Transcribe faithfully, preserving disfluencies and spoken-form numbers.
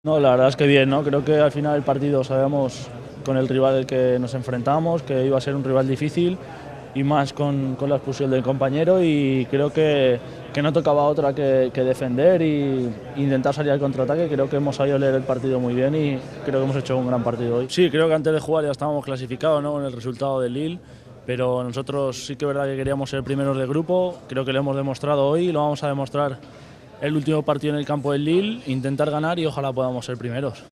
No, la verdad es que bien, ¿no? Creo que al final del partido sabíamos con el rival al que nos enfrentamos que iba a ser un rival difícil y más con, con la expulsión del compañero, y creo que, que no tocaba otra que, que defender e intentar salir al contraataque. Creo que hemos sabido leer el partido muy bien y creo que hemos hecho un gran partido hoy. Sí, creo que antes de jugar ya estábamos clasificados, ¿no?, con el resultado del Lille, pero nosotros sí que es verdad que queríamos ser primeros de grupo. Creo que lo hemos demostrado hoy y lo vamos a demostrar el último partido en el campo del Lille, intentar ganar y ojalá podamos ser primeros.